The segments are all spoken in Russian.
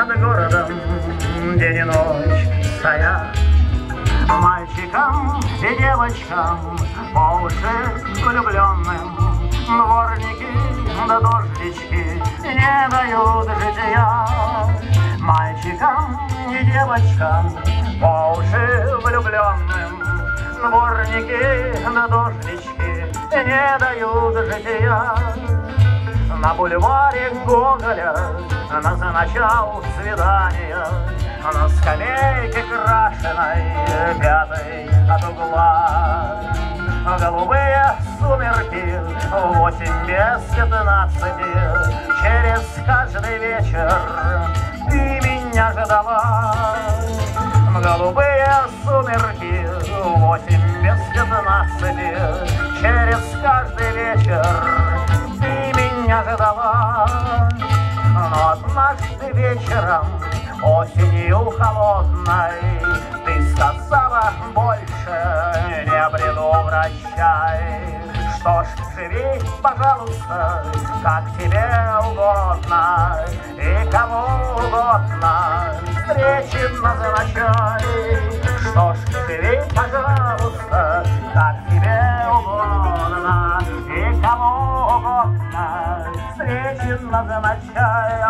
над городом день и ночь стоят. Мальчикам и девочкам, по уши влюбленным, дворники да дождички не дают жития. Мальчикам и девочкам, по уши влюбленным, дворники да дождички не дают жития. На бульваре Гоголя назначал свидание, на скамейке крашеной, пятой от угла. Голубые сумерки, 8 без 15, через каждый вечер ты меня ждала. Голубые сумерки, 8 без 15, через каждый вечер ты меня ждала. Но однажды вечером, осенью холодной, ты сказала: больше не предувращай. Что ж, живи, пожалуйста, как тебе угодно, и кому угодно встречи назначай. Что ж, живи, пожалуйста, как тебе угодно, и кому угодно встречи назначай.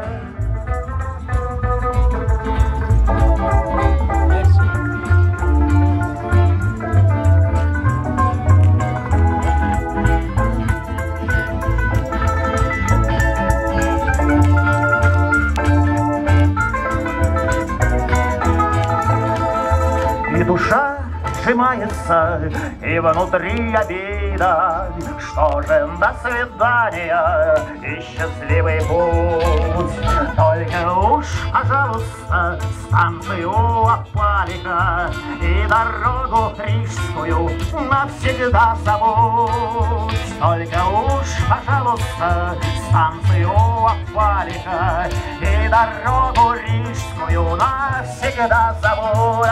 И душа сжимается, и внутри обида. Что же, до свидания и счастливый путь. Только уж, пожалуйста, станцию Апалика и дорогу рижскую навсегда забудь. Только уж, пожалуйста, станцию Апалика и дорогу рижскую навсегда забудь.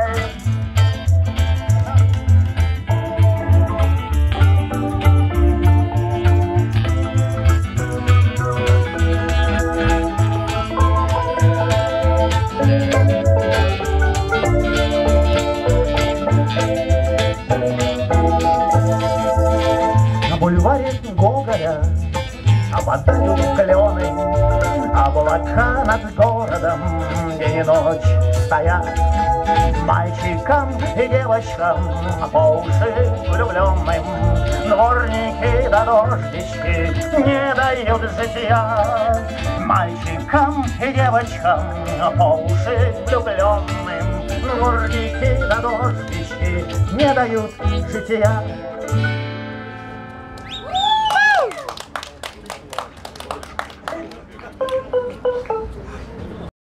На бульваре Гоголя опадают клены, облака над городом день и ночь стоят. Мальчикам и девочкам, по уши влюбленным, дворники да дождички не дают жития. Мальчикам и девочкам, по уши влюбленным, дворники да дождички не дают жития.